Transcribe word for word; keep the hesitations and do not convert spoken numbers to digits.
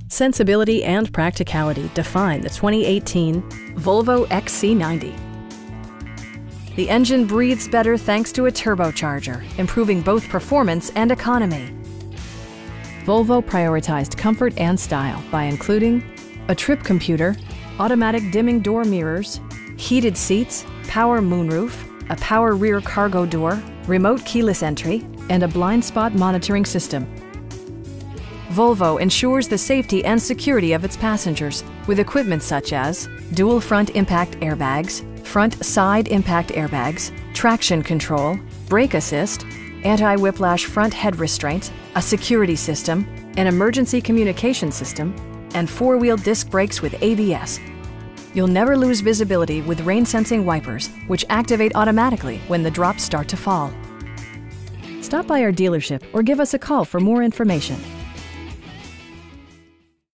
Sensibility and practicality define the twenty eighteen Volvo X C ninety. The engine breathes better thanks to a turbocharger, improving both performance and economy. Volvo prioritized comfort and style by including a trip computer, automatic dimming door mirrors, heated seats, power moonroof, a power rear cargo door, remote keyless entry, and a blind spot monitoring system. Volvo ensures the safety and security of its passengers with equipment such as dual front impact airbags, front side impact airbags, traction control, brake assist, anti-whiplash front head restraint, a security system, an emergency communication system, and four-wheel disc brakes with A B S. You'll never lose visibility with rain-sensing wipers, which activate automatically when the drops start to fall. Stop by our dealership or give us a call for more information.